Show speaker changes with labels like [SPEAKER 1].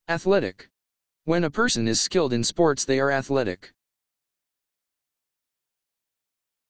[SPEAKER 1] Athletic. When a person is skilled in sports, they are athletic.